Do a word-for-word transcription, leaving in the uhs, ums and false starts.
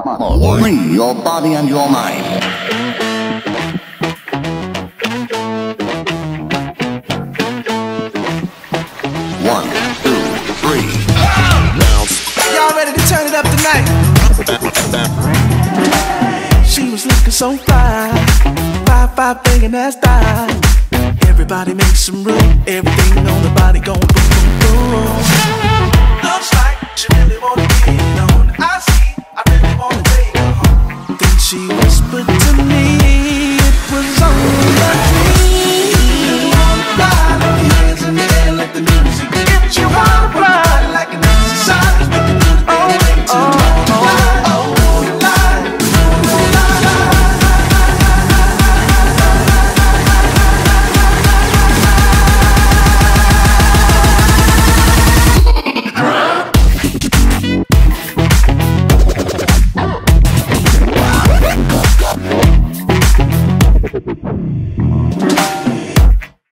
Free your body and your mind. One, two, three. Y'all ready to turn it up tonight? She was looking so fly, five five banging that style. Everybody make some room, everything on the body gon' boom boom boom.